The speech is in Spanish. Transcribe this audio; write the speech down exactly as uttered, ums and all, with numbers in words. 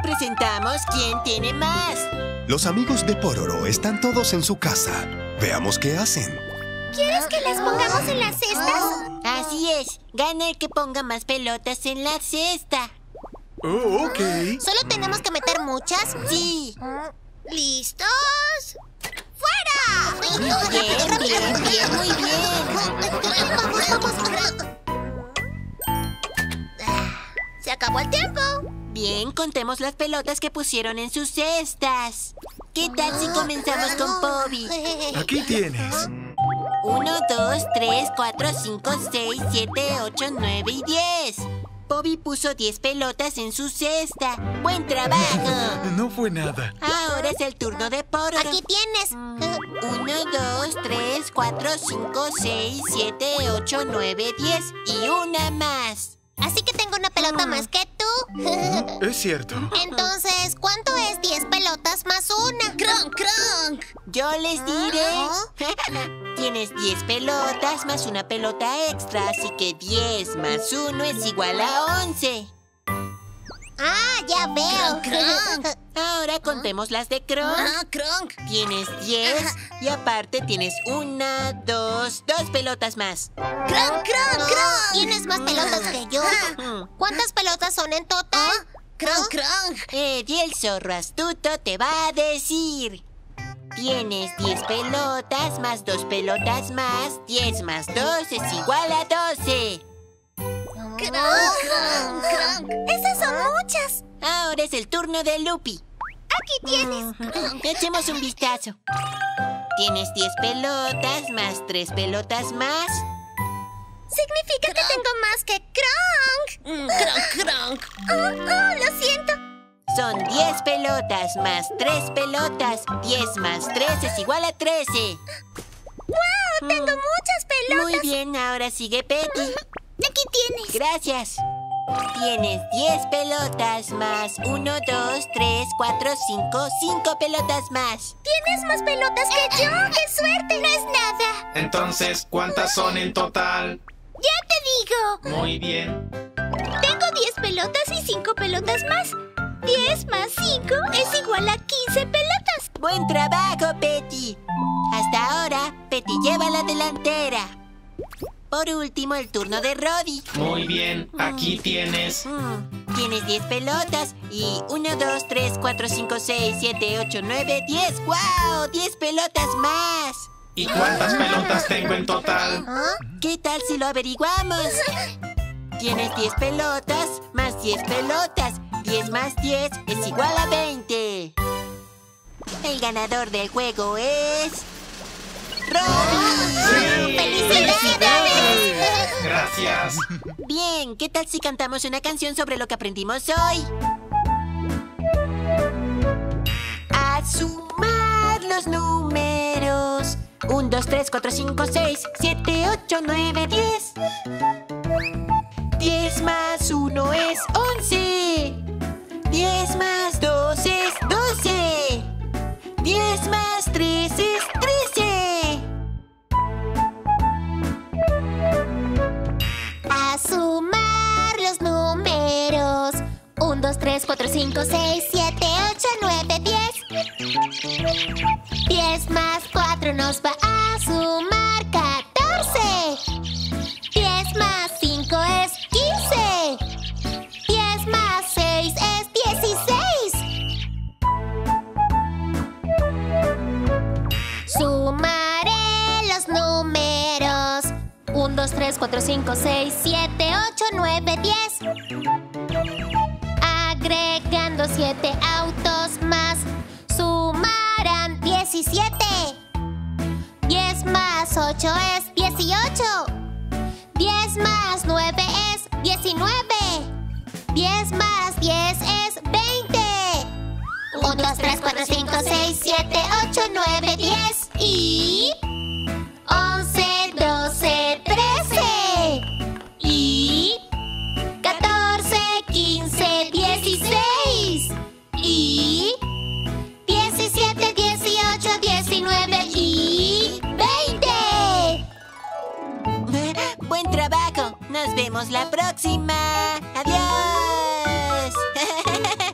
presentamos quién tiene más. Los amigos de Pororo están todos en su casa. Veamos qué hacen. ¿Quieres que las pongamos en las cestas? Así es. Gana el que ponga más pelotas en la cesta. Oh, ok. ¿Solo tenemos que meter muchas? Sí. ¿Listos? ¡Fuera! Bien, bien, bien, muy bien. ¡Vamos, vamos! ¡Se acabó el tiempo! Bien, contemos las pelotas que pusieron en sus cestas. ¿Qué tal si comenzamos con Pobi? Aquí tienes. Uno, dos, tres, cuatro, cinco, seis, siete, ocho, nueve y diez. Pobi puso diez pelotas en su cesta. ¡Buen trabajo! No fue nada. Ahora es el turno de Pororo. Aquí tienes. Uno, dos, tres, cuatro, cinco, seis, siete, ocho, nueve, diez y una más. Así que tengo una pelota más que tú. Es cierto. Entonces, ¿cuánto es diez pelotas más una? ¡Cronk, cronk! Yo les diré. Tienes diez pelotas más una pelota extra, así que diez más uno es igual a once. Ah, ya veo. Cronk, Ahora contemos las de Kronk. Ah, cronk. Tienes diez y aparte tienes una, dos, dos pelotas más. ¡Cronk, cronk, cronk! Tienes más pelotas que yo. ¿Cuántas pelotas son en total? ¡Cronk, cronk! Eddie, el zorro astuto, te va a decir. Tienes diez pelotas más dos pelotas más. diez más dos es igual a doce. ¡Cronk, cronk, cronk! ¡Esas son muchas! Ahora es el turno de Lupi. Aquí tienes. Echemos un vistazo. Tienes diez pelotas más tres pelotas más. Significa que tengo más que cronk. Cronk, cronk. Oh, oh, lo siento. Son diez pelotas más tres pelotas. diez más tres es igual a trece. ¡Wow! Tengo muchas pelotas. Muy bien, ahora sigue Petty. Aquí tienes. Gracias. Tienes diez pelotas más uno, dos, tres, cuatro, cinco, cinco pelotas más. Tienes más pelotas que yo. ¡Qué suerte! No es nada. Entonces, ¿cuántas son en total? Ya te digo. Muy bien. Tengo diez pelotas y cinco pelotas más. diez más cinco es igual a quince pelotas. ¡Buen trabajo, Petty! Hasta ahora, Petty lleva la delantera. Por último, el turno de Roddy. Muy bien. Aquí tienes. Mm, Tienes diez pelotas y uno, dos, tres, cuatro, cinco, seis, siete, ocho, nueve, diez. ¡Guau! ¡diez pelotas más! ¿Y cuántas pelotas tengo en total? ¿Qué tal si lo averiguamos? Tienes diez pelotas más diez pelotas. diez más diez es igual a veinte. El ganador del juego es... ¡Roddy! ¡Sí! ¡Felicidades! Gracias. Bien, ¿qué tal si cantamos una canción sobre lo que aprendimos hoy? A sumar los números. uno, dos, tres, cuatro, cinco, seis, siete, ocho, nueve, diez. diez más uno es once. diez más dos es doce. diez más tres es trece. A sumar los números. uno, dos, tres, cuatro, cinco, seis, siete, ocho, nueve, diez. diez más cuatro nos va a sumar catorce. diez más cinco es quince. diez más seis es dieciséis. Sumaré los números. uno, dos, tres, cuatro, cinco, seis, siete, ocho, nueve, diez. Agregando siete autos más, sumarán diecisiete. diez más ocho es dieciocho. diez más nueve es diecinueve. diez más diez es veinte. uno, dos, tres, cuatro, cinco, seis, siete, ocho, nueve, diez. Y... once, doce, trece. Y... catorce, quince, dieciséis. Y... diecisiete, dieciocho, diecinueve y... veinte. ¡Buen trabajo! ¡Nos vemos la próxima! ¡Adiós!